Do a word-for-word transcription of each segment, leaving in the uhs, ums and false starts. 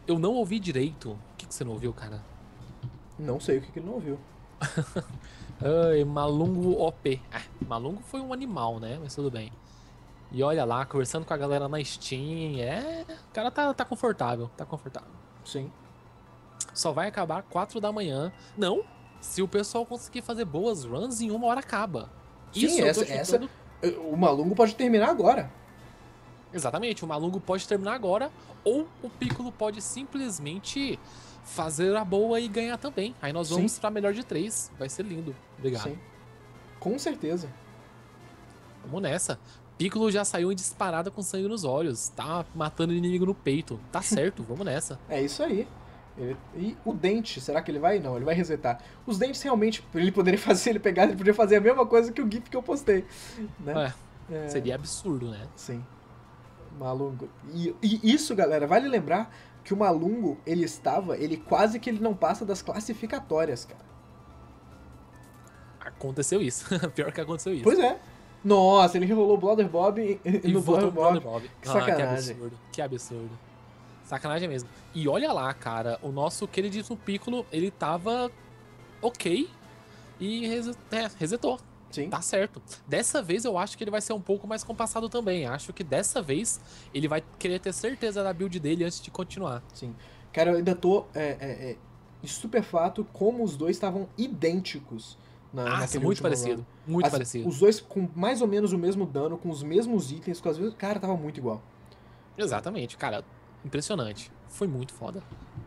Eu não ouvi direito. O que, que você não ouviu, cara? Não sei o que, que ele não ouviu. Ai, Malungo O P. Ah, Malungo foi um animal, né? Mas tudo bem. E olha lá, conversando com a galera na Steam. É. O cara tá, tá confortável. Tá confortável. Sim. Só vai acabar quatro da manhã. Não. Se o pessoal conseguir fazer boas runs, em uma hora acaba. Sim, Isso eu tô essa, essa. chutando. O Malungo pode terminar agora. Exatamente, o Malungo pode terminar agora, ou o Piccolo pode simplesmente fazer a boa e ganhar também. Aí nós vamos Sim. pra melhor de três. Vai ser lindo. Obrigado. Sim. Com certeza. Vamos nessa. Piccolo já saiu em disparada com sangue nos olhos. Tá matando inimigo no peito. Tá certo, vamos nessa. É isso aí. Ele- e o dente, será que ele vai? Não, ele vai resetar. Os dentes realmente, ele poderia fazer, ele pegar, ele poderia fazer a mesma coisa que o GIF que eu postei. Né? É, É, seria absurdo, né? sim. Malungo. E, e isso, galera, vale lembrar que o Malungo, ele estava, ele quase que ele não passa das classificatórias, cara. Aconteceu isso. Pior que aconteceu isso. Pois é. Nossa, ele rolou o Brother Bob e, E no voltou Brother pro Bob. Bob. Que Ah, que sacanagem. absurdo. Que absurdo. Sacanagem mesmo. E olha lá, cara, o nosso queridíssimo Piccolo, ele tava ok e reset- é, resetou. Sim. Tá certo. Dessa vez eu acho que ele vai ser um pouco mais compassado também. Acho que dessa vez ele vai querer ter certeza da build dele antes de continuar. Sim. Cara, eu ainda tô é, é, é, estupefato como os dois estavam idênticos na, Nossa, naquele muito último parecido. run. Muito As- parecido. Os dois com mais ou menos o mesmo dano, com os mesmos itens, com as mesmas... Cara, tava muito igual. Exatamente, cara. Impressionante. Foi muito foda.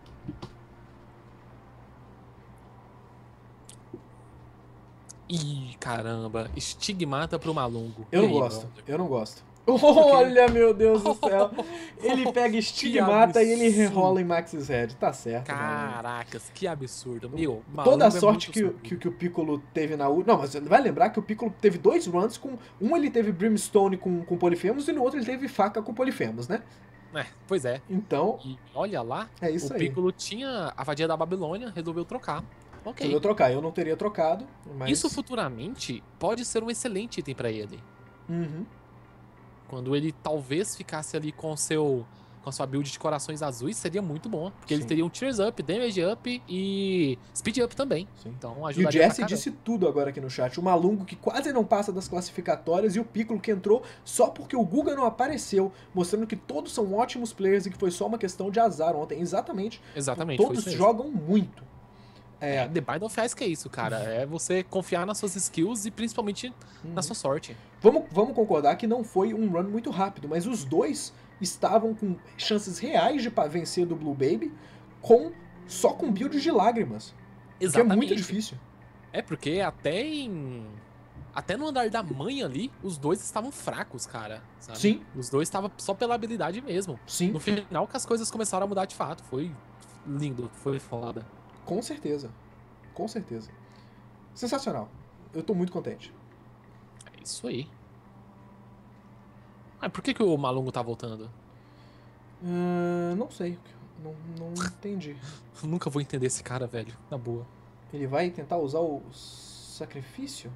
Ih, caramba. Estigmata pro Malungo. Eu E não aí, gosto, brother? eu não gosto. quê? Olha, meu Deus do céu. Ele pega Que estigmata e ele absurdo. rerola em Max's Head. Tá certo, Malungo. Caracas, que absurdo. Meu, Toda a Malungo é sorte muito que, o- sortudo. que, que o Piccolo teve na última. Não, mas vai lembrar que o Piccolo teve dois runs com. Um ele teve Brimstone com, com Polifemos e no outro ele teve faca com Polifemos, né? É, pois é. Então, E olha lá, é isso o aí. Piccolo tinha a vadia da Babilônia, resolveu trocar. Ok. Resolveu trocar. Eu não teria trocado, mas. Isso futuramente pode ser um excelente item pra ele. Uhum. Quando ele talvez ficasse ali com seu com a sua build de corações azuis, seria muito bom. Porque ele Sim. teria um Tears Up, Damage Up e Speed Up também. Sim. Então E o ajudaria pra Jesse caramba. disse tudo agora aqui no chat. O Malungo que quase não passa das classificatórias e o Piccolo que entrou só porque o Guga não apareceu, mostrando que todos são ótimos players e que foi só uma questão de azar ontem. Exatamente. Exatamente, foi Todos isso mesmo. jogam muito. É, É, The Bind of Ice que é isso, cara. É você confiar nas suas skills e principalmente na sua sorte. vamos, vamos concordar que não foi um run muito rápido, mas os dois estavam com chances reais de pa- vencer do Blue Baby com só com builds de lágrimas. Que é Exatamente. muito difícil. É porque até em. Até no andar da mãe ali, os dois estavam fracos, cara. Sabe? Sim. Os dois estavam só pela habilidade mesmo. Sim, No final que as coisas começaram a mudar de fato. Foi lindo, foi foda. com certeza. Com certeza. Sensacional. Eu tô muito contente. É isso aí. Ah, por que, que o Malungo tá voltando? Ahn, não sei. Não, não entendi. Eu nunca vou entender esse cara, velho. Na boa. Ele vai tentar usar o sacrifício?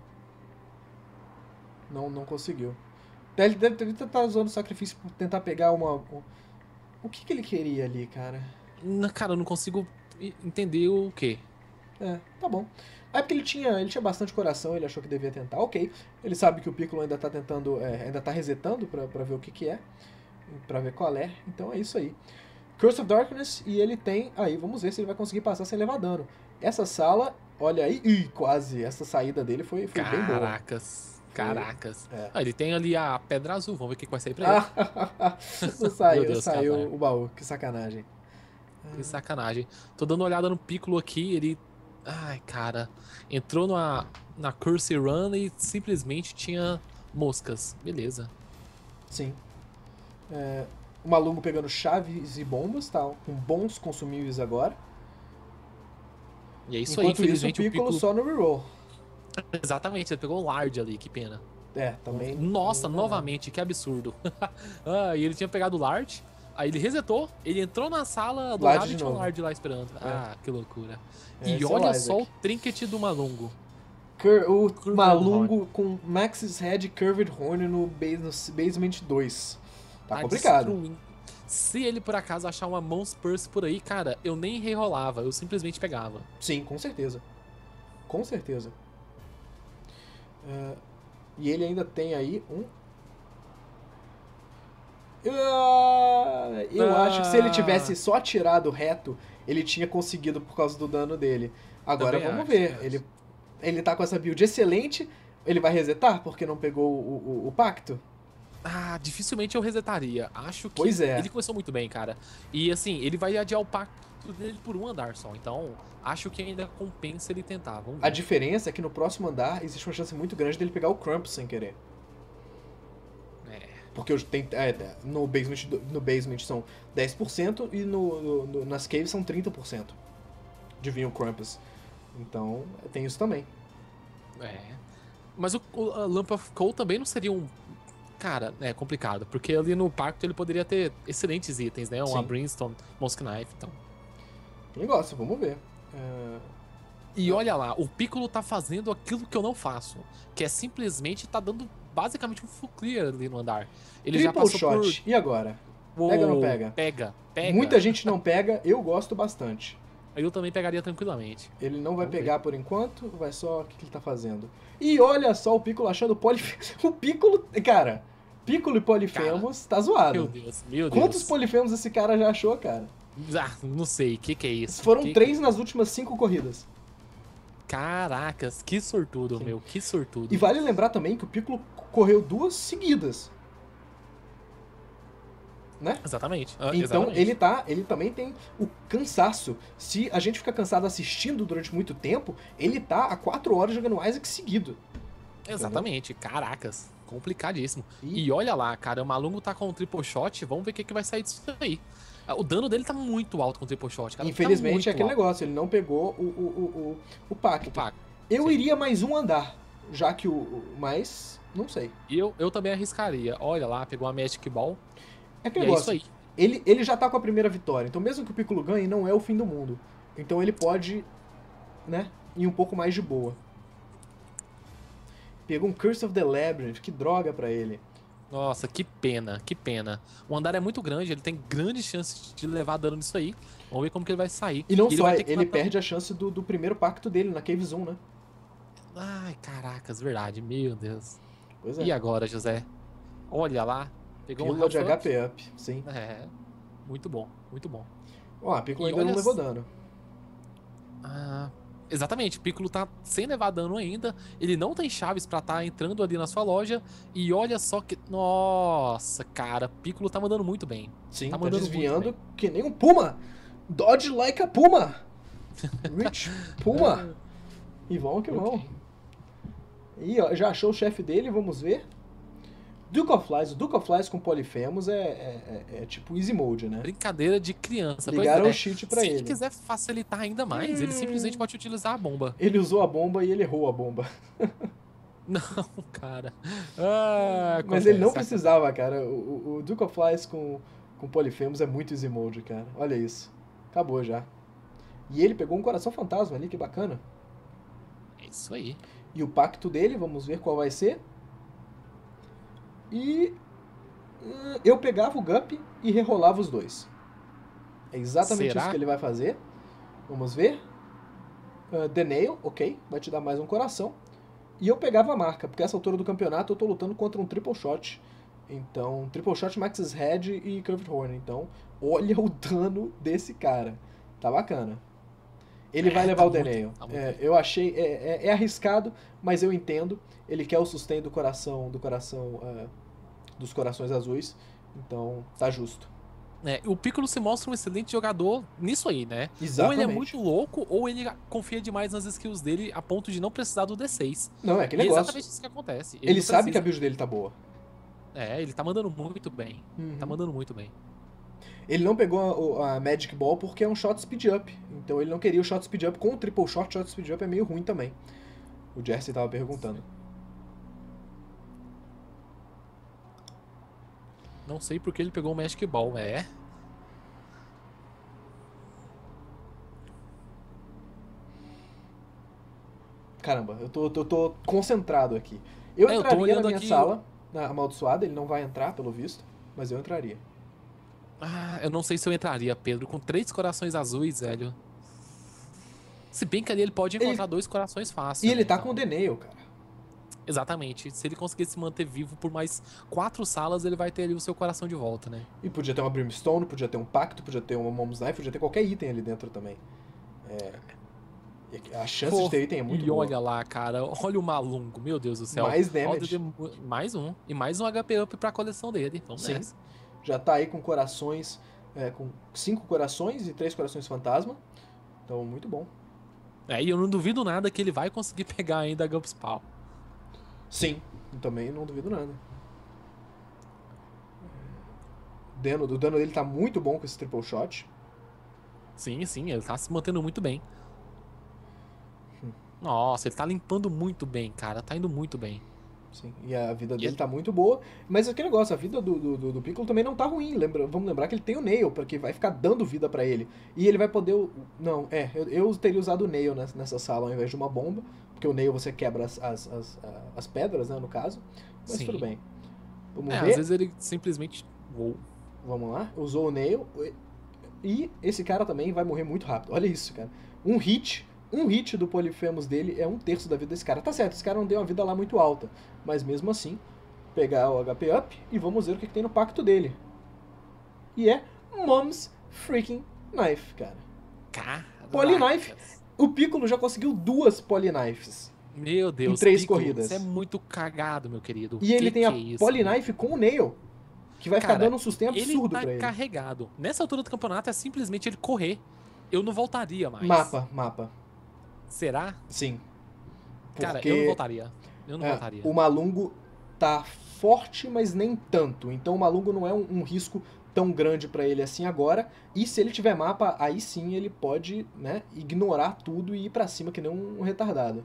Não, não conseguiu. Ele deve deve tentar usando o sacrifício pra tentar pegar uma. um- O que, que ele queria ali, cara? Na- Cara, eu não consigo e- entender o quê. É, tá bom. É porque ele tinha, ele tinha bastante coração, ele achou que devia tentar. Ok. Ele sabe que o Piccolo ainda tá tentando, é, ainda tá resetando pra, pra ver o que que é. Pra ver qual é. Então é isso aí. Curse of Darkness e ele tem... Aí, vamos ver se ele vai conseguir passar sem levar dano. Essa sala, olha aí... Ih, quase. Essa saída dele foi, foi bem boa. Caracas. Caracas. É. Ah, ele tem ali a pedra azul. Vamos ver o que que vai sair pra ele. Ah, não saiu, Meu Deus, saiu cara. o baú. Que sacanagem. Que sacanagem. Tô dando uma olhada no Piccolo aqui, ele... Ai, cara. Entrou na, na Curse Run e simplesmente tinha moscas. Beleza. Sim. É, o Malungo pegando chaves e bombas, tá? Com bons consumíveis agora. E é isso aí, Enquanto isso, o infelizmente o Piccolo Piccolo... só no reroll. Exatamente, ele pegou um Lard ali, que pena. É, também. Nossa, não- novamente, que absurdo. Ah, e ele tinha pegado o Lard, aí ele resetou, ele entrou na sala do Lard lado de e tinha um novo. Lard lá esperando. Ah, que loucura. É, E esse é o olha Isaac. só o trinket do Malungo. Cur- o Curved Malungo com Max's Head Curved Horn no, base, no Basement dois. Tá complicado. destruindo. Se ele por acaso achar uma Mons Purse por aí, cara, eu nem rerolava, eu simplesmente pegava. Sim, com certeza. Com certeza. Uh, e ele ainda tem aí um... Uh, eu Ah. acho que se ele tivesse só atirado reto, ele tinha conseguido por causa do dano dele. Agora Também vamos acho, ver. também Ele, acho. ele tá com essa build excelente. Ele vai resetar porque não pegou o, o, o pacto? Ah, dificilmente eu resetaria. Acho que Pois é. ele começou muito bem, cara. E assim, ele vai adiar o pacto dele por um andar só. Então, acho que ainda compensa ele tentar. Vamos ver. A diferença é que no próximo andar existe uma chance muito grande dele pegar o Krampus sem querer. É. Porque eu tenho, é, no, basement, no basement são dez por cento e no, no, no, nas caves são trinta por cento de vir o Krampus. Então, tem isso também. É. Mas o, o a Lamp of Coal também não seria um... Cara, é complicado. Porque ali no pacto ele poderia ter excelentes itens, né? Uma Sim. Brimstone, Musk Knife, então... Quem gosta, vamos ver. Uh... E olha lá, o Piccolo tá fazendo aquilo que eu não faço. Que é simplesmente tá dando basicamente um full clear ali no andar. Ele Triple já passou shot. por... E agora? Uou, Pega ou não pega? Pega, pega. Muita gente não pega, eu gosto bastante. Eu também pegaria tranquilamente. Ele não vai Vamos pegar ver. por enquanto, vai só o que, que ele tá fazendo. E olha só o Piccolo achando polifemos. O Piccolo, cara, Piccolo e polifemos tá zoado. Meu Deus, meu Deus. Quantos polifemos esse cara já achou, cara? Ah, não sei, o que que é isso? Foram que três que... nas últimas cinco corridas. Caracas, que sortudo, Sim. meu, que sortudo. E vale lembrar também que o Piccolo correu duas seguidas. Né? Exatamente. Ah, Então exatamente. ele tá, ele também tem o cansaço. Se a gente fica cansado assistindo durante muito tempo, ele tá há quatro horas jogando Isaac seguido. Exatamente, caracas, complicadíssimo. E- E... olha lá, cara, o Malungo tá com um triple shot, vamos ver o que, que vai sair disso aí. Ah, o dano dele tá muito alto com o triple shot, cara. Infelizmente tá muito é aquele alto. negócio, ele não pegou o, o, o, o, o pacto. O pacto. Eu Sim. iria mais um andar, já que o. o mas, não sei. E eu, eu também arriscaria. Olha lá, pegou a Magic Ball. É aquele E é negócio. isso aí. Ele, ele já tá com a primeira vitória, então mesmo que o Piccolo ganhe, não é o fim do mundo. Então ele pode, né, ir um pouco mais de boa. Pegou um Curse of the Labyrinth, que droga pra ele. Nossa, que pena, que pena. O andar é muito grande, ele tem grandes chances de levar dano nisso aí. Vamos ver como que ele vai sair. E não ele só, vai ele, ter que matar- perde a chance do, do primeiro pacto dele na Cave Zoom, né? Ai, caracas, verdade, meu Deus. Pois é. E agora, José? Olha lá, pegou um Pílula de half H up. P up, sim. É, muito bom, muito bom. Ó, a Piccolo E ainda não olha levou s- dano. Ah, exatamente, Piccolo tá sem levar dano ainda. Ele não tem chaves pra tá entrando ali na sua loja. E olha só que... Nossa, cara, Piccolo tá mandando muito bem. Sim, Tá tá, mandando muito desviando bem. que nem um puma. Dodge like a puma. Rich puma. E vamos que vamos. Ok. E ó, já achou o chefe dele, vamos ver. Duke of Flies. O Duke of Flies com Polifemos é, é, é- é tipo easy mode, né? Brincadeira de criança. Pois Ligaram é. o cheat pra Se ele. ele quiser facilitar ainda mais, ele Hum. simplesmente pode utilizar a bomba. Ele usou a bomba e ele errou a bomba. Não, cara. Ah, Mas ele não acontece, precisava, cara. O, o- o Duke of Flies com, com Polifemos é muito easy mode, cara. Olha isso. Acabou já. E ele pegou um coração fantasma ali, que bacana. É isso aí. E o pacto dele, vamos ver qual vai ser. E hum, eu pegava o Gup e rerolava os dois. É exatamente Será? isso que ele vai fazer. Vamos ver. Uh, The Nail, ok. Vai te dar mais um coração. E eu pegava a marca, porque essa altura do campeonato eu tô lutando contra um Triple Shot. Então, Triple Shot, Max's Head e Curved Horn. Então, olha o dano desse cara. Tá bacana. Ele É, vai levar tá o The muito- Nail. tá muito É, bem. eu achei... É, é- é arriscado, mas eu entendo. Ele quer o sustain do coração... Do coração... ah, dos corações azuis. Então, tá justo. É, o Piccolo se mostra um excelente jogador nisso aí, né? Ou Exatamente. ele é muito louco, ou ele confia demais nas skills dele a ponto de não precisar do D seis. Não, é aquele E é negócio. exatamente isso que acontece. Ele, não sabe que a precisa- build dele tá boa. É, ele tá mandando muito bem. Uhum. Tá mandando muito bem. Ele não pegou a, a Magic Ball porque é um shot speed up. Então ele não queria o shot speed up com o triple shot. Shot speed up é meio ruim também. O Jersey tava perguntando. Não sei porque ele pegou o Magic Ball, é. Caramba, eu tô, tô, tô concentrado aqui. Eu É, eu tô entraria na olhando minha aqui- sala, na amaldiçoada. Ele não vai entrar, pelo visto. Mas eu entraria. Ah, eu não sei se eu entraria, Pedro. Com três corações azuis, velho. Se bem que ali ele pode encontrar Ele, dois corações e fácil, ele né? tá com o Então, Denail, cara. exatamente. Se ele conseguir se manter vivo por mais quatro salas, ele vai ter ali o seu coração de volta, né? E podia ter uma Brimstone, podia ter um Pacto, podia ter uma Mom's Knife, podia ter qualquer item ali dentro também. É, a chance de Pô, ter item é muito e boa. olha lá, cara. Olha o Malungo, meu Deus do céu. Mais Roda damage. de- mais um. E mais um H P up pra coleção dele. Vamos Sim. nessa. Já tá aí com corações, é, com cinco corações e três corações fantasma. Então, muito bom. É, e eu não duvido nada que ele vai conseguir pegar ainda a Gumpspawn. Sim, também não duvido nada. Dano, o dano dele tá muito bom com esse triple shot. Sim, sim, ele tá se mantendo muito bem. Nossa, ele tá limpando muito bem, cara. Tá indo muito bem. Sim, e a vida E dele ele- tá muito boa. Mas é aquele negócio, a vida do, do, do- do Piccolo também não tá ruim. Lembra, vamos lembrar que ele tem o Nail, porque vai ficar dando vida pra ele. E ele vai poder. o- Não, é, eu, eu teria usado o Nail nessa, nessa sala ao invés de uma bomba. Porque o Nail você quebra as, as, as, a- as pedras, né, no caso. Mas Sim. tudo bem. Vamos É, às ver. vezes ele simplesmente. Uou. Vamos lá. Usou o Nail. E esse cara também vai morrer muito rápido. Olha isso, cara. Um hit. Um hit do Polyphemus dele é um terço da vida desse cara. Tá certo, esse cara não deu uma vida lá muito alta. Mas mesmo assim, pegar o H P up e vamos ver o que, que tem no pacto dele. E é Mom's Freaking Knife, cara. Caracas. Polyknife. O Piccolo já conseguiu duas Polyknifes. Meu Deus, Em três Piccolo, corridas. Você é muito cagado, meu querido. E ele Que tem que a é isso? Polyknife com o Nail. Que vai ficar Cara, dando um sustain ele absurdo tá pra ele. carregado. Nessa altura do campeonato é simplesmente ele correr. Eu não voltaria mais. Mapa, mapa. Será? Sim. Cara, Porque eu não voltaria. Eu não é, voltaria. o Malungo tá forte, mas nem tanto. Então o Malungo não é um, um risco tão grande pra ele assim agora. E se ele tiver mapa, aí sim ele pode, né, ignorar tudo e ir pra cima que nem um retardado.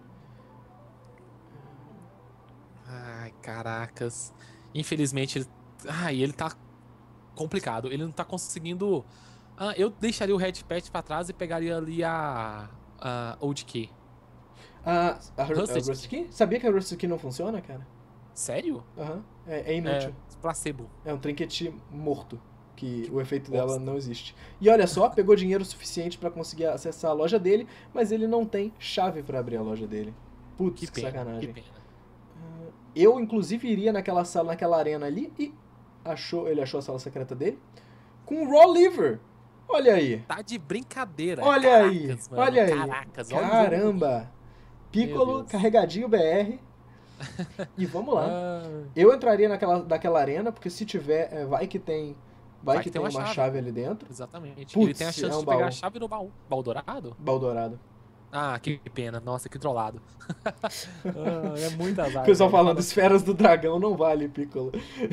Ai, caracas. Infelizmente, ele... Ai, ele tá complicado. Ele não tá conseguindo... Ah, eu deixaria o Red Patch pra trás e pegaria ali a... a Old Key. Ah, a, a Rusted Rusted Key? Sabia que a Rusted Key não funciona, cara? Sério? Aham. É, é inútil. É, placebo. É um trinquete morto. Que o efeito bosta. dela não existe. E olha só, pegou dinheiro suficiente pra conseguir acessar a loja dele, mas ele não tem chave pra abrir a loja dele. Putz, Que que, pena, sacanagem. que pena. Eu, inclusive, iria naquela sala, naquela arena ali e achou, ele achou a sala secreta dele com o Raw Liver. Olha aí. Tá de brincadeira. Olha Caracas, aí. mano. Olha aí. Caracas, olha o jogo. Caramba. Piccolo, Deus. carregadinho B R. E vamos lá. Ah, Eu entraria naquela, naquela arena, porque se tiver, é, vai que tem, vai, que tem uma, chave. chave. ali dentro. exatamente. Putz, ele tem a chance é um de pegar baú. a chave no baú. Baú dourado? Baldorado. Ah, que pena. Nossa, que trollado. Ah, é muito azar. O pessoal velho. falando, esferas do dragão não vale, Piccolo.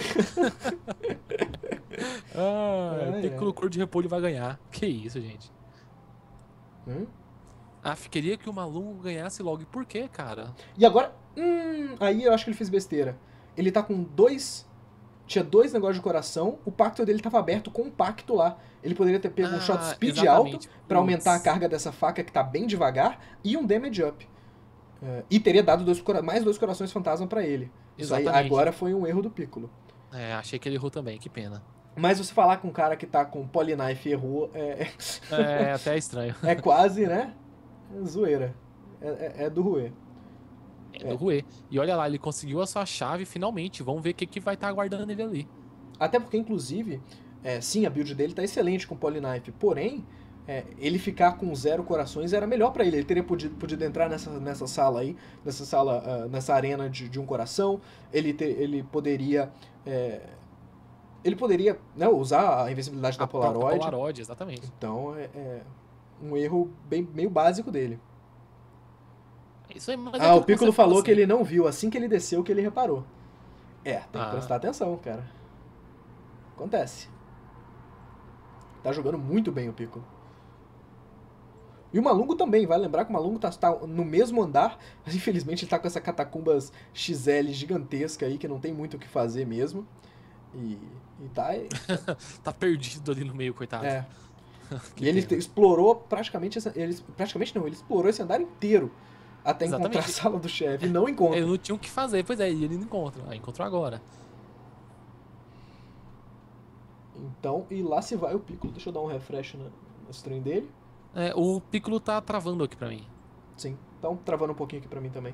Ah, Ai, Piccolo ai. cor de repolho vai ganhar. Que isso, gente. Hum? Ah, queria que o Malungo ganhasse logo. E por quê, cara? E agora, hum, aí eu acho que ele fez besteira. Ele tá com dois, tinha dois negócios de coração, o pacto dele tava aberto com um pacto lá. Ele poderia ter pego um Ah, shot speed exatamente. alto pra aumentar a Putz. carga dessa faca que tá bem devagar e um damage up. É, e teria dado dois, cora- mais dois corações fantasma pra ele. Isso aí Exatamente. agora foi um erro do Piccolo. É, achei que ele errou também. Que pena. Mas você falar com um cara que tá com Polyknife e errou é, É, até estranho. é quase, né? Zoeira. É, é, é do ruê. É do Rue. E olha lá, ele conseguiu a sua chave finalmente. Vamos ver o que, que vai estar aguardando ele ali. Até porque, inclusive, é, sim, a build dele tá excelente com Polyknife, porém, é, ele ficar com zero corações era melhor pra ele. Ele teria podido, podido entrar nessa, nessa sala aí, nessa sala, ah, nessa arena de, de um coração. Ele, te- ele poderia. é, ele poderia, né, usar a invencibilidade da A própria Polaroid. Polaroid, exatamente. Então é, é um erro bem, meio básico dele. É isso aí, mas é Ah, aquilo o Piccolo você fala falou assim. que ele não viu assim que ele desceu que ele reparou. É, tem que Ah. prestar atenção, cara. Acontece. Tá jogando muito bem o Piccolo. E o Malungo também, vai lembrar que o Malungo tá, tá no mesmo andar, mas infelizmente ele tá com essa catacumbas X L gigantesca aí, que não tem muito o que fazer mesmo. E, e tá... Tá perdido ali no meio, coitado. É. Que E ele pena. explorou praticamente... Essa, ele, praticamente não, ele explorou esse andar inteiro até encontrar a Exatamente. sala do chefe. E não encontra. Ele não tinha o que fazer, pois é, e ele não encontra. Ah, encontrou agora. Então, e lá se vai o Piccolo. Deixa eu dar um refresh na, na stream dele. É, o Piccolo tá travando aqui pra mim. Sim, então travando um pouquinho aqui pra mim também.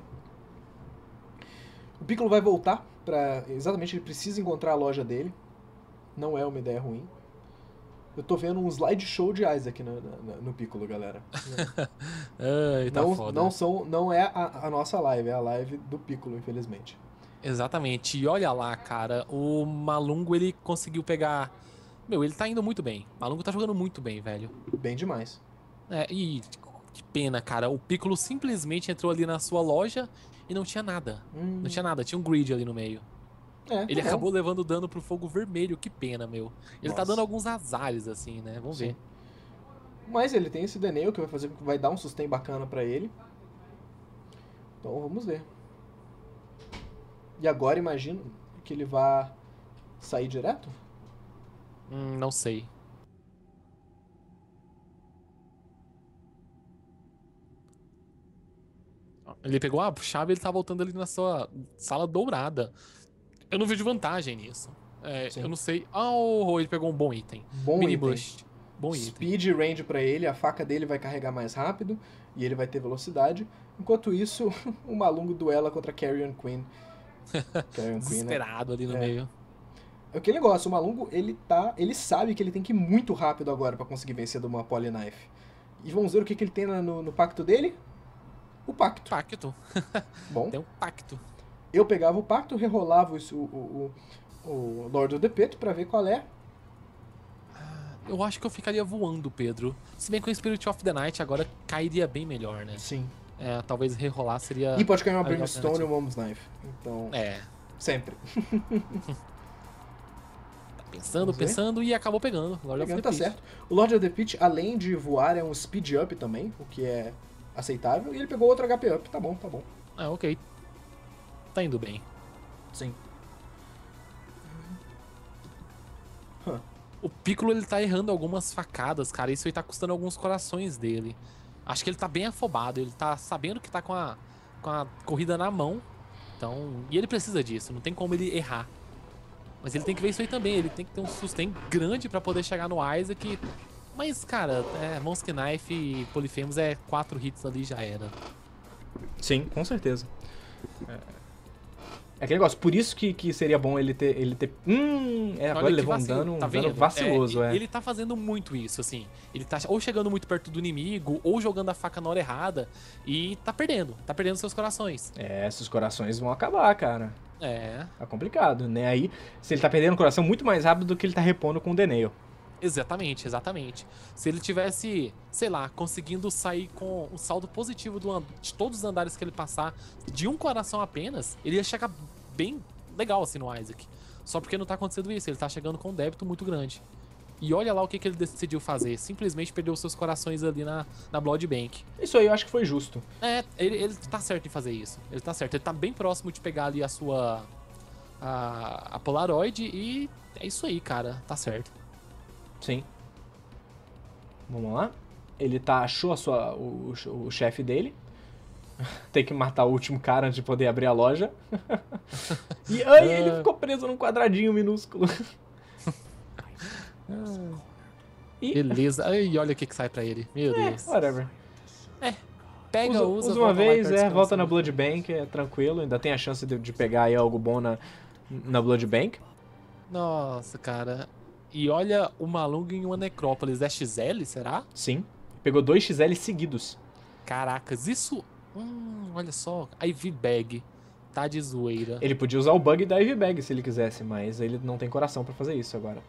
O Piccolo vai voltar pra... Exatamente, ele precisa encontrar a loja dele. Não é uma ideia ruim. Eu tô vendo um slideshow de Isaac no, no, no Piccolo, galera. Ai, tá não, foda. não, são, não é a, a nossa live, é a live do Piccolo, infelizmente. Exatamente. E olha lá, cara, o Malungo, ele conseguiu pegar... Meu, ele tá indo muito bem. O Malungo tá jogando muito bem, velho. Bem demais. É, e que pena, cara. O Piccolo simplesmente entrou ali na sua loja e não tinha nada. Hum. Não tinha nada, tinha um grid ali no meio. É, Ele tá acabou bom. levando dano pro fogo vermelho, que pena, meu. Ele tá Nossa. dando alguns azares, assim, né? Vamos Sim. ver. Mas ele tem esse Deneu que vai fazer, vai dar um sustain bacana pra ele. Então vamos ver. E agora imagino que ele vai sair direto? Hum, não sei. Ele pegou a chave e ele tá voltando ali na sua sala dourada. Eu não vejo vantagem nisso. É, Sim. eu não sei. Ah, oh, ele pegou um bom item. Bom Mini item. Bush. Bom item. Speed e range pra ele, a faca dele vai carregar mais rápido e ele vai ter velocidade. Enquanto isso, o Malungo duela contra Carrion Queen. Carrion Queen, né? Desesperado ali no É. meio. É aquele negócio, o Malungo, ele tá, ele sabe que ele tem que ir muito rápido agora pra conseguir vencer de uma Polyknife. E vamos ver o que, que ele tem no, no pacto dele? O pacto. Pacto. Bom, Tem um pacto. eu pegava o pacto, rerolava o, o, o, o Lord of the Pit pra ver qual é. Eu acho que eu ficaria voando, Pedro. Se bem que o Spirit of the Night agora cairia bem melhor, né? Sim. É, talvez rerolar seria... E pode cair uma a melhor Brimstone ou alternativa. uma Mom's Knife. Então, É, sempre. tá pensando, Vamos ver. pensando e acabou pegando. Lord of Pegando, the tá Pit. certo. O Lord of the Pit, além de voar, é um speed up também, o que é aceitável. E ele pegou outro H P up. Tá bom, tá bom. Ah, ok. Tá indo bem. Sim. O Piccolo, ele tá errando algumas facadas, cara. Isso aí tá custando alguns corações dele. Acho que ele tá bem afobado. Ele tá sabendo que tá com a, com a corrida na mão. Então... E ele precisa disso. Não tem como ele errar. Mas ele tem que ver isso aí também. Ele tem que ter um sustain grande pra poder chegar no Isaac. Mas, cara, é, Monster Knife e Polyphemus é quatro hits ali, já era. Sim, com certeza. É... É aquele negócio, por isso que, que seria bom ele ter. Ele ter... Hum, é, agora Olha ele que levou um vacilo, dano, um tá dano vendo? vaciloso, é. Ele tá fazendo muito isso, assim. Ele tá ou chegando muito perto do inimigo, ou jogando a faca na hora errada. E tá perdendo. Tá perdendo seus corações. É, esses corações vão acabar, cara. É, Tá complicado, né? Aí, se ele tá perdendo o coração muito mais rápido do que ele tá repondo com o Deneo. exatamente, exatamente. Se ele tivesse, sei lá, conseguindo sair com um saldo positivo do, de todos os andares que ele passar, de um coração apenas, ele ia chegar bem legal assim no Isaac. Só porque não tá acontecendo isso, ele tá chegando com um débito muito grande. E olha lá o que, que ele decidiu fazer. Simplesmente perdeu seus corações ali na, na Blood Bank. Isso aí eu acho que foi justo. É, ele, ele tá certo em fazer isso. Ele tá certo. Ele tá bem próximo de pegar ali a sua... A, a Polaroid e é isso aí, cara. Tá certo. Sim. Vamos lá. Ele tá, achou a sua, o, o, o chefe dele. Tem que matar o último cara antes de poder abrir a loja. E ai, ele ficou preso num quadradinho minúsculo. E, Beleza. Ai, olha o que que sai pra ele. Meu é, Deus. whatever. Pega, Usa, usa, usa uma volta lá e vez, perde é, os volta na corações. Blood Bank, é tranquilo. Ainda tem a chance de, de pegar aí algo bom na, na Blood Bank. Nossa, cara. E olha o Malungo em uma necrópolis. É X L, será? Sim. Pegou dois X L seguidos. Caracas, isso... Hum, olha só. A Ivy Bag. Tá de zoeira. Ele podia usar o bug da Ivy Bag se ele quisesse, mas ele não tem coração pra fazer isso agora.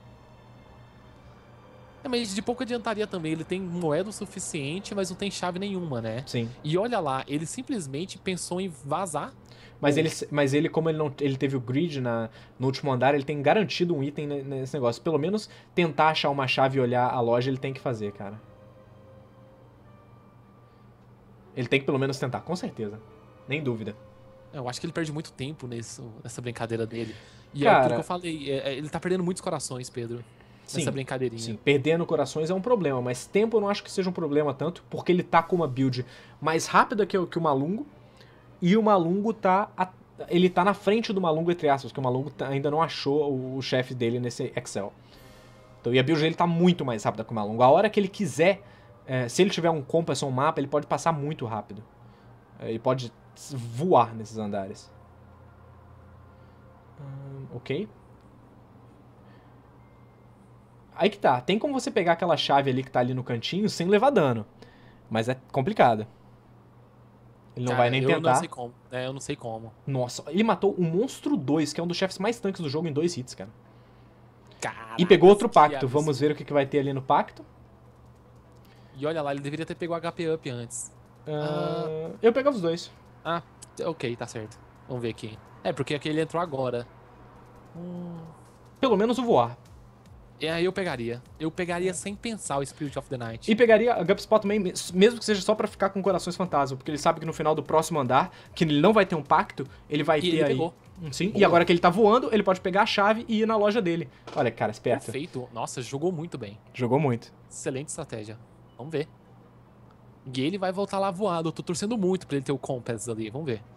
É, mas de pouco adiantaria também. Ele tem moeda o suficiente, mas não tem chave nenhuma, né? Sim. E olha lá, ele simplesmente pensou em vazar. Mas ele, mas ele como ele, não, ele teve o grid na, no último andar, ele tem garantido um item ne- nesse negócio. Pelo menos tentar achar uma chave e olhar a loja, ele tem que fazer, cara. Ele tem que pelo menos tentar, com certeza. Nem dúvida. Eu acho que ele perde muito tempo nesse, nessa brincadeira dele. E é Cara- aquilo que eu falei. é- é- ele tá perdendo muitos corações, Pedro. Sim, Nessa brincadeirinha. Sim, perdendo corações é um problema, mas tempo eu não acho que seja um problema tanto, porque ele tá com uma build mais rápida que o, que o Malungo, e o Malungo tá... a- ele tá na frente do Malungo, entre aspas, porque o Malungo tá- ainda não achou o, o chefe dele nesse Excel. Então, e a build dele tá muito mais rápida que o Malungo. A hora que ele quiser, é, se ele tiver um compass ou um mapa, ele pode passar muito rápido. É, ele pode voar nesses andares. Hum, ok. Aí que tá. Tem como você pegar aquela chave ali que tá ali no cantinho sem levar dano. Mas é complicado. Ele não Cara, vai nem eu tentar. não sei como. É, eu não sei como. Nossa, ele matou o Monstro dois, que é um dos chefes mais tanques do jogo, em dois hits, cara. Caraca, E pegou outro que pacto. absurdo. Vamos ver o que que vai ter ali no pacto. E olha lá, ele deveria ter pego o H P up antes. Ah, eu pegava os dois. Ah, ok, tá certo. Vamos ver aqui. É, porque aqui ele entrou agora. Hum... Pelo menos o voar. E aí eu pegaria. Eu pegaria sem pensar o Spirit of the Night. E pegaria a Gupspot também, mesmo que seja só pra ficar com corações fantasma, porque ele sabe que no final do próximo andar, que ele não vai ter um pacto, ele vai E ter ele aí... pegou. Sim, Boa. e agora que ele tá voando, ele pode pegar a chave e ir na loja dele. Olha, cara, esperto. Perfeito. Nossa, jogou muito bem. Jogou muito. Excelente estratégia. Vamos ver. E ele vai voltar lá voado. Eu tô torcendo muito pra ele ter o Compass ali. Vamos ver.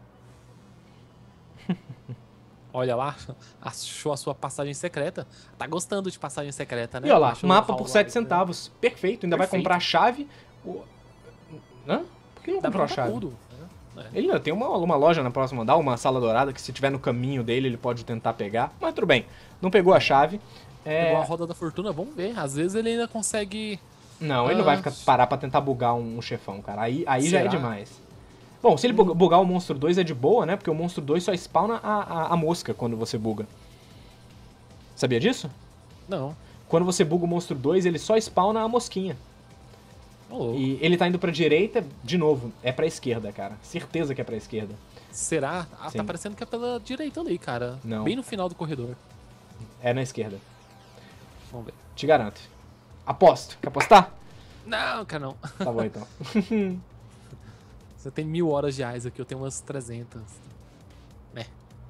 Olha lá, achou a sua passagem secreta. Tá gostando de passagem secreta, né? E olha lá, Achou mapa o por Hall sete Light, né? centavos. Perfeito, ainda vai Perfeito. comprar a chave. O... Hã? Por que não Dá comprou pra a comprar chave? tudo. né? É. Ele ainda tem uma, uma loja na próxima andar, uma sala dourada, que se tiver no caminho dele, ele pode tentar pegar. Mas tudo bem, não pegou a chave. É... Pegou a roda da fortuna, vamos ver. Às vezes ele ainda consegue... Não, ele Ah. não vai ficar, parar pra tentar bugar um, um chefão, cara. Aí, aí já é Será? demais. Bom, se ele bug- bugar o Monstro dois é de boa, né? Porque o Monstro dois só spawna a, a, a mosca quando você buga. Sabia disso? Não. Quando você buga o Monstro dois, ele só spawna a mosquinha. Ô, louco. E ele tá indo pra direita, de novo, é pra esquerda, cara. Certeza que é pra esquerda. Será? Ah, Sim. tá parecendo que é pela direita ali, cara. Não. Bem no final do corredor. É na esquerda. Vamos ver. Te garanto. Aposto. Quer apostar? Não, cara, não. Tá bom, então. Você tem mil horas de Isaac, eu tenho umas trezentas. Né?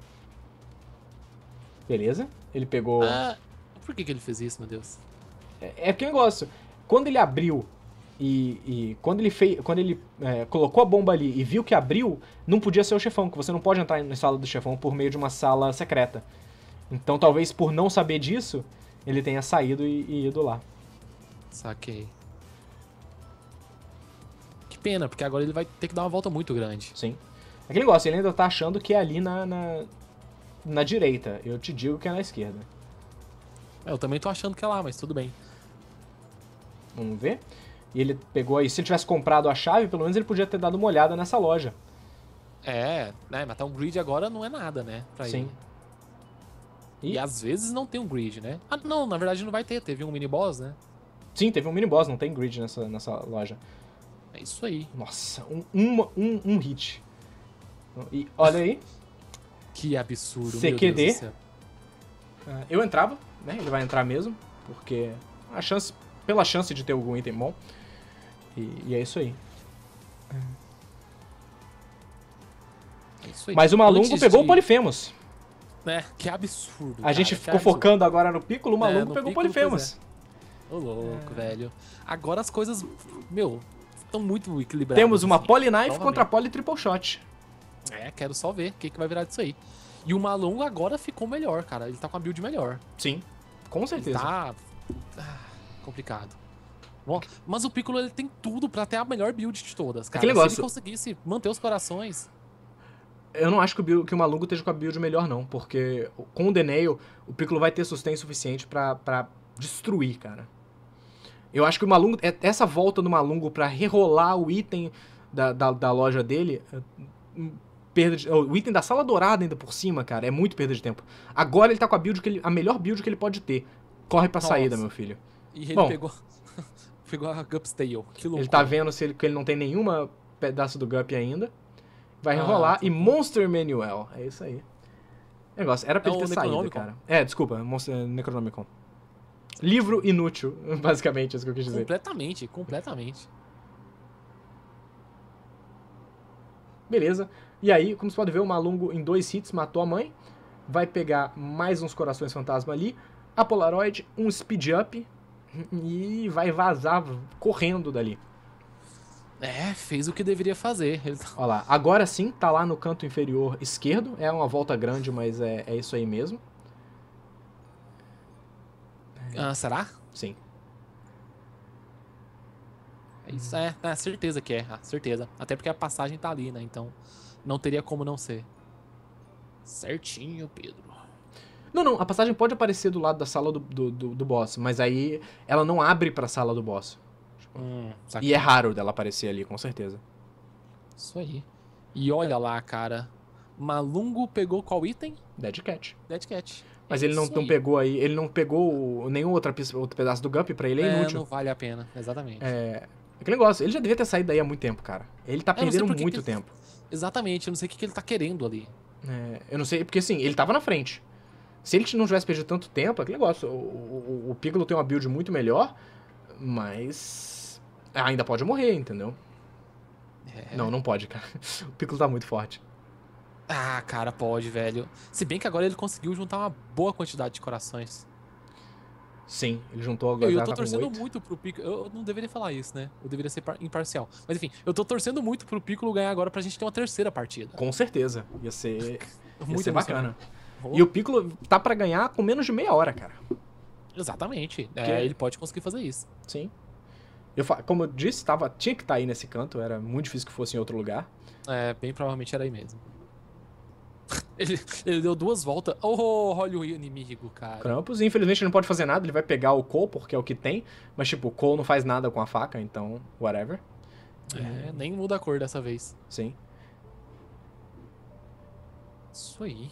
Beleza. Ele pegou... Ah, por que, que ele fez isso, meu Deus? É, é porque o negócio... Quando ele abriu e... e quando ele, fez, quando ele é, colocou a bomba ali e viu que abriu, não podia ser o chefão, que você não pode entrar na sala do chefão por meio de uma sala secreta. Então, talvez por não saber disso, ele tenha saído e, e ido lá. Saquei. Que pena, porque agora ele vai ter que dar uma volta muito grande. Sim. Aquele negócio, ele ainda tá achando que é ali na, na, na direita. Eu te digo que é na esquerda. É, eu também tô achando que é lá, mas tudo bem. Vamos ver. E ele pegou aí, se ele tivesse comprado a chave, pelo menos ele podia ter dado uma olhada nessa loja. É, né? Matar um grid agora não é nada, né? Pra Sim. ele. E, E às vezes não tem um grid, né? Ah, não, na verdade não vai ter. Teve um mini boss, né? sim, teve um mini boss, não tem grid nessa, nessa loja. É isso aí. Nossa, um, uma- um, um hit. E olha aí, Que absurdo, C meu Q D. Deus do céu. ah, eu entrava, né? Ele vai entrar mesmo, porque a chance, pela chance de ter algum item bom. E, e é isso aí. É isso aí. Mas o Malungo Antes pegou de- o Polifemos. É, que absurdo. A cara, gente que ficou absurdo. focando agora no Piccolo, o É, Malungo no pegou o Piccolo, Polifemos. Ô, louco, velho. Agora as coisas, meu, estão muito equilibradas. Temos uma assim. Polyknife Novamente. contra a Poly Triple Shot. É, quero só ver o que, que vai virar disso aí. E o Malungo agora ficou melhor, cara. Ele tá com a build melhor. Sim, com Ele certeza. tá... ah, complicado. Bom, mas o Piccolo, ele tem tudo pra ter a melhor build de todas, cara. Aquele Se negócio- ele conseguisse manter os corações... Eu não acho que o, build- que o Malungo esteja com a build melhor, não. Porque com o Denial, o Piccolo vai ter sustento suficiente pra, pra destruir, cara. Eu acho que o Malungo... é- Essa volta do Malungo pra rerolar o item da, da, da loja dele... é, hum, Perda de, o item da sala dourada ainda por cima, cara. É muito perda de tempo. Agora ele tá com a build que ele, a melhor build que ele pode ter. Corre pra Nossa. saída, meu filho. E ele Bom. pegou... pegou a Gup's Tail. Que louco. Ele tá vendo se ele, que ele não tem nenhuma pedaço do Guppy ainda. Vai Ah, rerolar. tá e bom. Monster Manual. É isso aí. Negócio, era pra É ele o ter saído, Necronomicon. cara. É, desculpa. Monster Necronomicon. Livro inútil, basicamente, é isso que eu quis dizer. Completamente, completamente. Beleza. E aí, como você pode ver, o Malungo em dois hits matou a mãe. Vai pegar mais uns corações fantasma ali. A Polaroid, um speed up. E vai vazar correndo dali. É, fez o que deveria fazer. Ele... Olha lá, agora sim, tá lá no canto inferior esquerdo. É uma volta grande, mas é, é isso aí mesmo. Ah, será? Sim. É isso, é, é, certeza que é, ah, certeza. Até porque a passagem tá ali, né? Então não teria como não ser. Certinho, Pedro. Não, não, a passagem pode aparecer do lado da sala do, do, do, do boss, mas aí ela não abre pra sala do boss. Hum, E é raro dela aparecer ali, com certeza. Isso aí. E olha lá, cara. Malungo pegou qual item? Dead Cat. Dead Cat. Mas É ele não, isso não aí. pegou aí, ele não pegou nenhum outra, outro pedaço do Guppy, pra ele é É, inútil. não vale a pena, exatamente. É. Aquele negócio, ele já devia ter saído daí há muito tempo, cara. Ele tá Eu não sei perdendo por que muito que ele- tempo. Exatamente, eu não sei o que que ele tá querendo ali. É, eu não sei, porque assim, ele tava na frente. Se ele não tivesse perdido tanto tempo, é aquele negócio, o, o, o Piccolo tem uma build muito melhor, mas ainda pode morrer, entendeu? É. Não, não pode, cara. O Piccolo tá muito forte. Ah, cara, pode, velho. Se bem que agora ele conseguiu juntar uma boa quantidade de corações. Sim, ele juntou Eu, agora, eu já tô tá com torcendo oito. muito pro Piccolo. Eu não deveria falar isso, né? Eu deveria ser par- imparcial. Mas enfim, eu tô torcendo muito pro Piccolo ganhar agora pra gente ter uma terceira partida. Com certeza, ia ser, ia Muito ser emocionante. bacana. Oh, E o Piccolo tá pra ganhar com menos de meia hora, cara. Exatamente. Porque- É, ele pode conseguir fazer isso. Sim. Eu, fa- como eu disse, tava, tinha que estar aí nesse canto, era muito difícil que fosse em outro lugar. É, bem provavelmente era aí mesmo. Ele, ele deu duas voltas. Oh, olha o inimigo, cara. Krampus, e infelizmente ele não pode fazer nada, ele vai pegar o Cole, porque é o que tem, mas tipo, o Cole não faz nada com a faca, então, whatever. É, nem muda a cor dessa vez. Sim. Isso aí.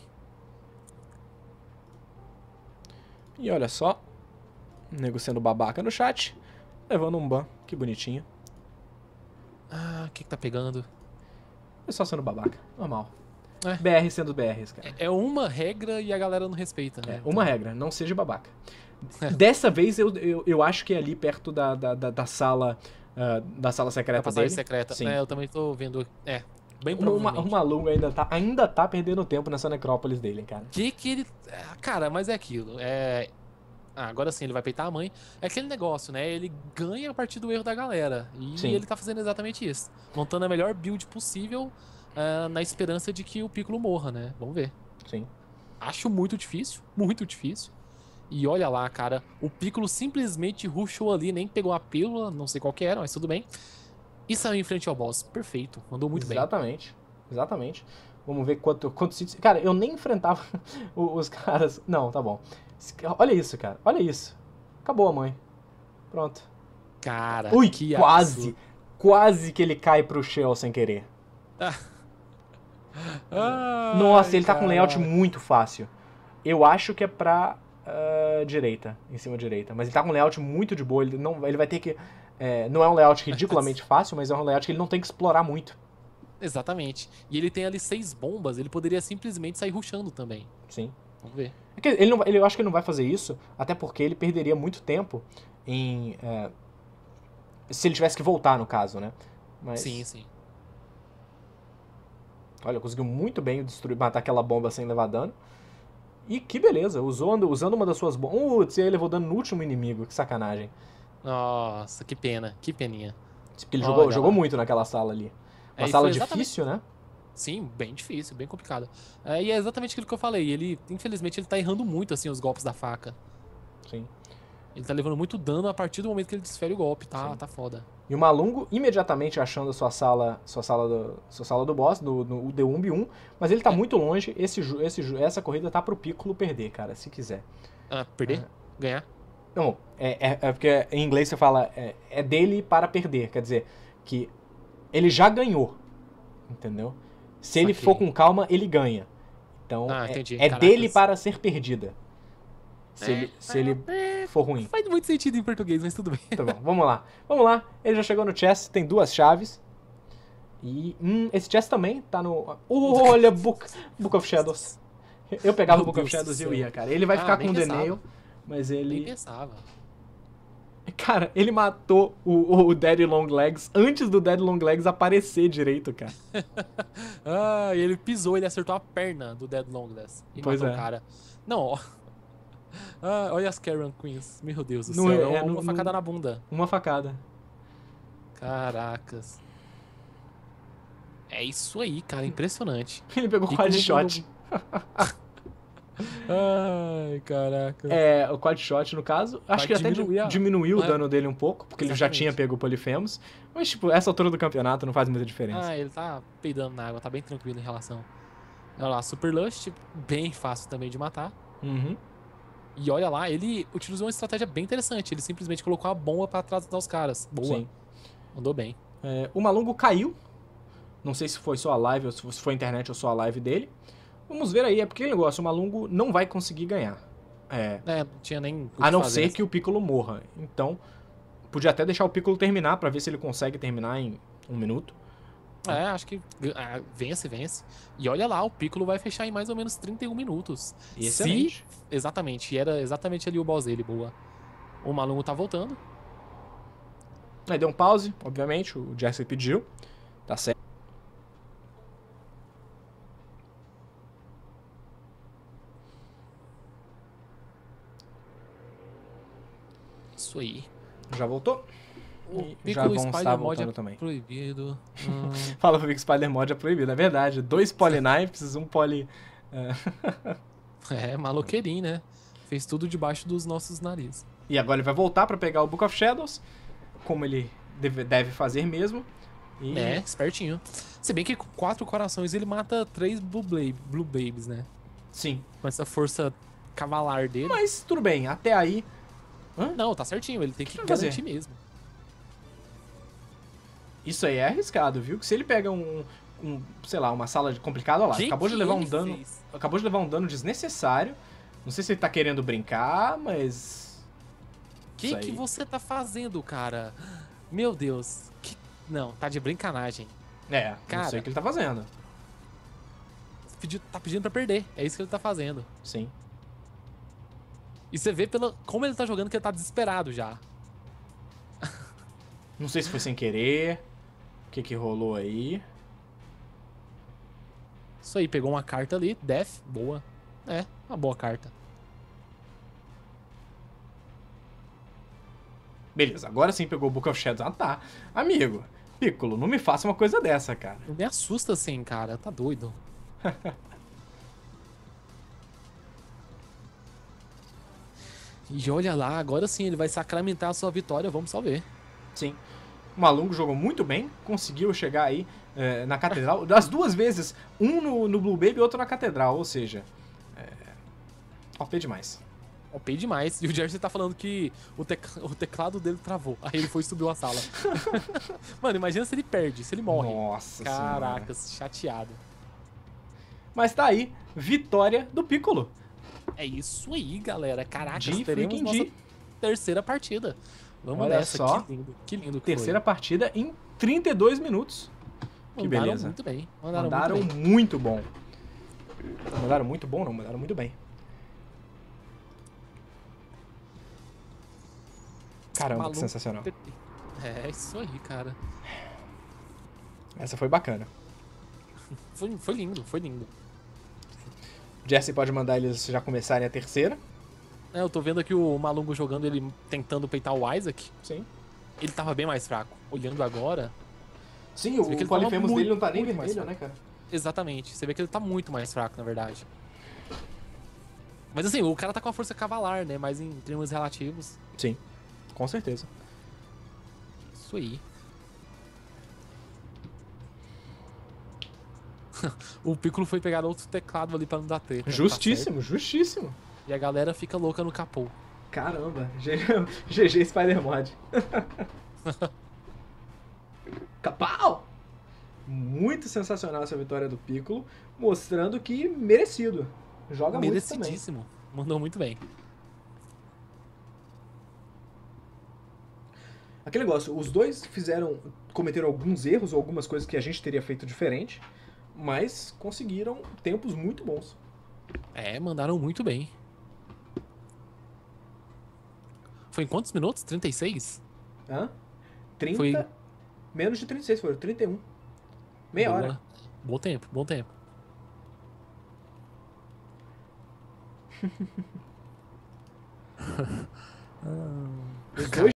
E olha só, o nego sendo babaca no chat, levando um ban, que bonitinho. Ah, o que que tá pegando? É só sendo babaca, normal. É. B R sendo B Rs, cara. É uma regra e a galera não respeita, É, né? uma regra, não seja babaca. Dessa vez eu, eu, eu acho que é ali perto da, da, da, da sala ah, da sala secreta A passagem dele. secreta. Sim. É, eu também tô vendo. É, bem O, provavelmente. o maluco ainda tá, ainda tá perdendo tempo nessa necrópolis dele, cara. Que que ele. Ah, cara, mas é aquilo. É. Ah, agora sim, ele vai peitar a mãe. É aquele negócio, né? Ele ganha a partir do erro da galera. E Sim. ele tá fazendo exatamente isso. Montando a melhor build possível ah, na esperança de que o Piccolo morra, né? Vamos ver. Sim. Acho muito difícil. Muito difícil. E olha lá, cara. O Piccolo simplesmente rushou ali, nem pegou a pílula, não sei qual que era, mas tudo bem. E saiu em frente ao boss. Perfeito. Mandou muito bem. Exatamente. Exatamente. Vamos ver quanto, quanto... Cara, eu nem enfrentava os caras... Não, tá bom. Olha isso, cara. Olha isso. Acabou a mãe. Pronto. Cara, Ui, que quase. absurdo. Quase que ele cai pro Shell sem querer. Ai, Nossa, ele tá com um layout caraca. muito fácil. Eu acho que é pra ah, direita, em cima direita. Mas ele tá com um layout muito de boa. Ele, não, ele vai ter que... é, não é um layout ridiculamente fácil, mas é um layout que ele não tem que explorar muito. Exatamente. E ele tem ali seis bombas, ele poderia simplesmente sair rushando também. Sim. Vamos ver. É que Ele não, vai- ele, eu acho que ele não vai fazer isso, até porque ele perderia muito tempo em... é, se ele tivesse que voltar, no caso, né? Mas, Sim, sim. olha, conseguiu muito bem destruir, matar aquela bomba sem levar dano. E que beleza, usou, usando uma das suas bombas. Putz, e aí levou dano no último inimigo, que sacanagem. Nossa, que pena, que peninha. Porque ele Olha jogou, lá. jogou muito naquela sala ali. Uma É, e sala foi exatamente- difícil, né? Sim, bem difícil, bem complicado. É, e é exatamente aquilo que eu falei. Ele, infelizmente, ele tá errando muito, assim, os golpes da faca. Sim. Ele tá levando muito dano a partir do momento que ele desfere o golpe, tá, Sim. tá foda. E o Malungo imediatamente achando a sua sala, sua sala do, sua sala do boss, no, no D um B um, mas ele tá É. muito longe. Esse, ju- esse, ju- essa corrida tá pro Piccolo perder, cara, se quiser. Ah, perder? Ganhar? Não, é, é, é porque em inglês você fala é, é dele para perder, quer dizer que ele já ganhou, entendeu? Se ele Saquei. for com calma, ele ganha. Então Ah, é, entendi. é Caracas. dele para ser perdida. Se É. ele, se ele É, for ruim. faz muito sentido em português, mas tudo bem. Tá bom, vamos lá. Vamos lá. Ele já chegou no chest, tem duas chaves. E hum, esse chest também tá no. Olha, Book, Book of Shadows. Eu pegava o Meu Book of Deus Shadows do e eu céu. ia, cara. Ele vai Ah, ficar nem com o pensava. Denail, mas Nem ele. pensava. Cara, ele matou o, o Daddy Long Legs antes do Daddy Long Legs aparecer direito, cara. Ah, e ele pisou, ele acertou a perna do Dead Longless. E Pois matou é. o cara. Não, ó. Ah, olha as Karen Queens. Meu Deus do Não céu. é- É, é, uma não- facada não- na bunda. Uma facada. Caracas. É isso aí, cara. Impressionante. Ele pegou E quad como shot. Ai, caraca. É, o quad shot, no caso, acho Vai que até diminuir a- diminuiu o é. dano dele um pouco, porque ele já Exatamente. tinha pego o Polifemos. Mas, tipo, essa altura do campeonato não faz muita diferença. Ah, ele tá peidando na água, tá bem tranquilo em relação. Olha lá, Super Lust, bem fácil também de matar. Uhum. E olha lá, ele utilizou uma estratégia bem interessante. Ele simplesmente colocou a bomba pra atrasar os caras. Boa. Sim. Mandou bem. É, o Malungo caiu. Não sei se foi só a live, ou se foi a internet ou só a live dele. Vamos ver aí, é porque aquele negócio, o Malungo não vai conseguir ganhar. É, É, não tinha nem o a que não fazer ser nessa. que o Piccolo morra. Então, podia até deixar o Piccolo terminar, pra ver se ele consegue terminar em um minuto. É, acho que ah, vence, vence. E olha lá, o Piccolo vai fechar em mais ou menos trinta e um minutos. Excelente. Se... Exatamente, e era exatamente ali o boss dele, boa. O Malungo tá voltando. Aí deu um pause, obviamente, o Jesse pediu. Tá certo. Isso aí. Já voltou? O E já Piccolo vão estar Spider Mod voltando é também. proibido. Hum, Fala pro Vic Spider Mod é proibido, é verdade. Dois Polyknifes, um Poly... é, maloqueirinho, né? Fez tudo debaixo dos nossos narizes. E agora ele vai voltar pra pegar o Book of Shadows, como ele deve, deve fazer mesmo. E... É, espertinho. Se bem que com quatro corações ele mata três Blue, Blade, Blue Babies, né? Sim. Com essa força cavalar dele. Mas tudo bem, até aí... Hã? Não, tá certinho, ele tem que Vai garantir fazer. mesmo. Isso aí é arriscado, viu? Que se ele pega um, um sei lá, uma sala de complicada, olha lá, Que acabou de que levar um ele dano, fez? acabou de levar um dano desnecessário. Não sei se ele tá querendo brincar, mas O que Isso que aí. você tá fazendo, cara? Meu Deus. Que... Não, tá de brincanagem. é, não Cara. sei o que ele tá fazendo. Pedi- Tá pedindo pra perder. É isso que ele tá fazendo. Sim. E você vê pela... como ele tá jogando que ele tá desesperado já. Não sei se foi sem querer. O que que rolou aí? Isso aí, pegou uma carta ali. Death, boa. É, uma boa carta. Beleza, agora sim pegou o Book of Shadows. Ah, tá. Amigo, Piccolo, não me faça uma coisa dessa, cara. Não me assusta assim, cara. Tá doido. E olha lá, agora sim, ele vai sacramentar a sua vitória. Vamos só ver. Sim. O Malungo jogou muito bem, conseguiu chegar aí é, na Catedral. Das duas vezes, um no, no Blue Baby e outro na Catedral, ou seja... É... O P demais. O P demais. E o Jersey tá falando que o, tec... o teclado dele travou. Aí ele foi e subiu a sala. Mano, imagina se ele perde, se ele morre. Nossa senhora. Caracas, chateado. Mas tá aí, vitória do Piccolo. É isso aí, galera. Caracas, De teremos freaking nossa G. terceira partida. Vamos Olha nessa, só. que lindo. Que lindo que Terceira foi. partida em trinta e dois minutos. Que Mandaram beleza. muito bem. Mandaram, Mandaram muito bem. muito bom. Mandaram muito bom, não, mandaram muito bem. Caramba, que Maluco. sensacional. É, isso aí, cara. Essa foi bacana. Foi, foi lindo, foi lindo. Jesse pode mandar eles já começarem a terceira. É, eu tô vendo aqui o Malungo jogando, ele tentando peitar o Isaac. Sim. Ele tava bem mais fraco. Olhando agora, Sim, Você vê que o ele tava Polifemos muito, dele não tá nem muito mais vermelho, né, cara? exatamente. Você vê que ele tá muito mais fraco, na verdade. Mas assim, o cara tá com a força cavalar, né? Mas em termos relativos, Sim, com certeza. isso aí. O Piccolo foi pegar outro teclado ali pra não dar treta. tá Justíssimo, justíssimo. certo. E a galera fica louca no capô. Caramba, G G Spider-Mod. Capau! Muito sensacional essa vitória do Piccolo, mostrando que merecido. Joga muito também. Merecidíssimo. Mandou muito bem. Aquele negócio, os dois fizeram, cometeram alguns erros ou algumas coisas que a gente teria feito diferente, mas conseguiram tempos muito bons. É, mandaram muito bem. Foi em quantos minutos? trinta e seis? Hã? trinta, Foi- menos de trinta e seis, foram trinta e um. Meia Boa. hora. Bom tempo, bom tempo. Os dois